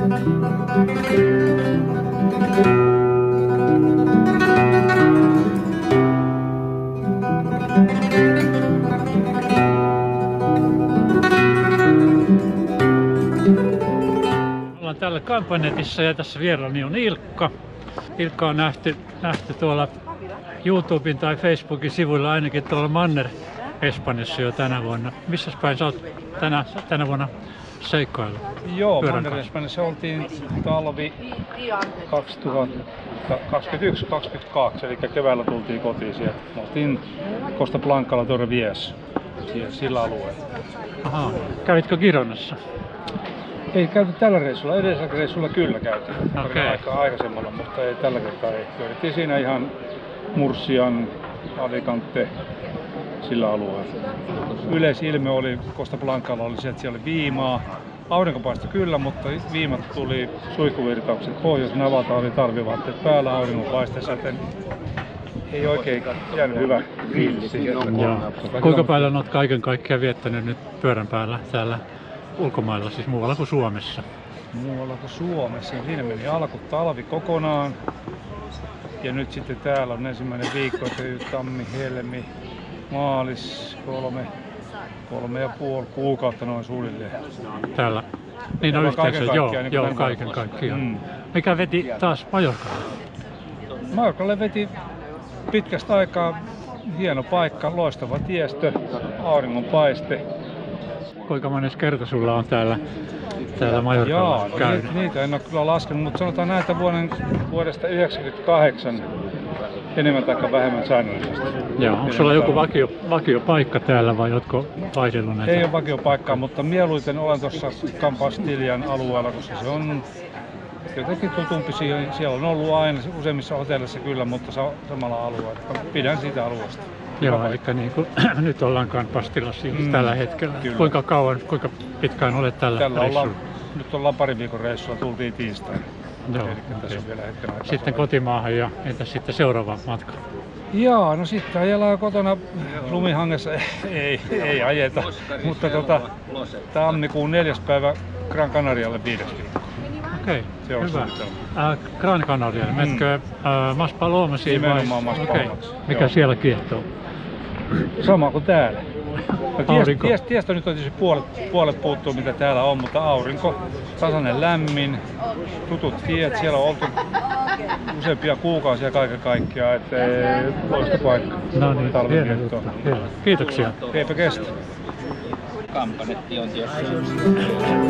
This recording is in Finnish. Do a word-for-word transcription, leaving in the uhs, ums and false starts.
Ollaan täällä Kampanetissa ja tässä vierani on Ilkka. Ilkka on nähty, nähty tuolla YouTuben tai Facebookin sivuilla ainakin tuolla Manner Espanjassa jo tänä vuonna. Missä päin sä oot tänä, tänä vuonna seikkailu? Joo, Manner Espanjassa oltiin talvi kaksituhattakaksikymmentäyksi kaksikymmentäkaksi, eli keväällä tultiin kotiin sieltä. Me oltiin Costa Blancalla Torreviejas, sillä alueella. Ahaa. Kävitkö Gironassa? Ei käyty tällä reissulla, edellisellä reissulla kyllä käytiin. Okay. Aika aikaisemmalla, mutta ei tällä kertaa ei. Pyörittiin siinä ihan Murcian, Alicante, sillä alueella. Yleisilme oli Costa Blancalla oli se, että siellä oli viimaa. Aurinko paistoi kyllä, mutta viimat tuli suihkuvirtaukset. Pohjoisnavata oli talvivaatteet päällä auringon paisteessa, joten ei oikein jäänyt hyvä grilli siihen. Kuinka paljon olet kaiken kaikkiaan viettänyt nyt pyörän päällä täällä ulkomailla, siis muualla kuin Suomessa? Muualla kuin Suomessa. Siinä meni alku talvi kokonaan. Ja nyt sitten täällä on ensimmäinen viikko, tammi, helmi, maalis, kolme, kolme ja puoli kuukautta noin suunnilleen. Täällä? Niin on yhteensä, joo, niin joo kaiken kaikkiaan. Mm. Mikä veti taas Majorkalle? Majorkalle veti pitkästä aikaa hieno paikka, loistava tiestö, auringonpaiste. Kuinka mones kerta sulla on täällä, täällä Majorkalla Jaa, no käynyt? Niitä, niitä en ole kyllä laskenut, mutta sanotaan näitä vuoden, vuodesta yhdeksänkymmentäkahdeksan enemmän tai vähemmän säännöllisesti. Joo, onko sulla joku vakio, vakiopaikka täällä vai ootko vaihdellut näitä? Ei ole vakiopaikkaa, mutta mieluiten olen tuossa Campastilian alueella, koska se on jotenkin tutumpi siihen. Siellä on ollut aina useimmissa hotelleissa kyllä, mutta samalla alueella. Pidän siitä alueesta. Joo, eli niin kuin, nyt ollaan Campastilassa mm, tällä hetkellä. Kyllä. Kuinka kauan, kuinka pitkään olet tällä, tällä reissulla? ollaan, nyt ollaan parin viikon reissulla, tultiin tiistaina. Joo, eli okay. Tässä on vielä hetken aikaa. Sitten kotimaahan ja entäs sitten seuraava matka? Joo, no sitten ajellaan kotona lumihangessa, ei, ei ajeta, mutta tota, tammikuun neljäs päivä Gran Canarialle viides viikko. Okei, okay, hyvä. Äh, Gran Canarialle, mm. metkö äh, Mas Palomasiin vai? Nimenomaan Mas Palomas. Okay. Mikä joo. siellä kiehtoo? Sama kuin täällä. No, aurinko. Ties, tiesto nyt on tietysti puolet, puolet puuttuu mitä täällä on, mutta aurinko, tasainen lämmin, tutut tiet, siellä on oltu useampia kuukausia kaiken kaikkiaan, että loista paikka. No niin, hieno juttu. Kiitoksia. Eipä kestä. Kampanetti on tietysti.